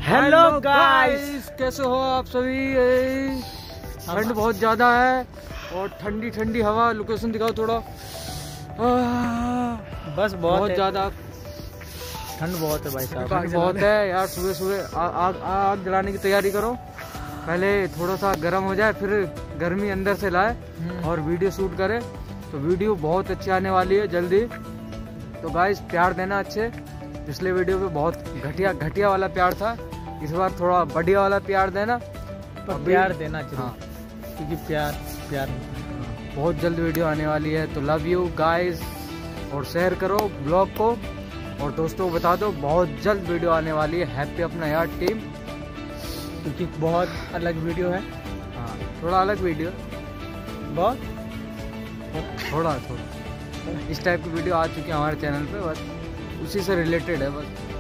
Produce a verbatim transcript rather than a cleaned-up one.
Hello guys, कैसे हो आप सभी। ठंड बहुत ज्यादा है और ठंडी ठंडी हवा। लोकेशन दिखाओ थोड़ा। बस बहुत, बहुत ज्यादा ठंड बहुत है भाई साहब। ठंड बहुत है यार। सुबह सुबह आग आग जलाने की तैयारी करो। पहले थोड़ा सा गर्म हो जाए, फिर गर्मी अंदर से लाए और वीडियो शूट करे। तो वीडियो बहुत अच्छी आने वाली है जल्दी। तो गाइस प्यार देना अच्छे। पिछले वीडियो पे बहुत घटिया घटिया वाला प्यार था, इस बार थोड़ा बढ़िया वाला प्यार देना। पर प्यार देना चाहिए। हाँ, क्योंकि प्यार प्यार बहुत जल्द वीडियो आने वाली है। तो लव यू गाइस, और शेयर करो ब्लॉग को और दोस्तों को बता दो बहुत जल्द वीडियो आने वाली है। हैप्पी अपना यार टीम, क्योंकि बहुत अलग वीडियो है। हाँ थोड़ा अलग वीडियो, बहुत थोड़ा थोड़ा इस टाइप की वीडियो आ चुकी है हमारे चैनल पे। बस उसी से रिलेटेड है बस।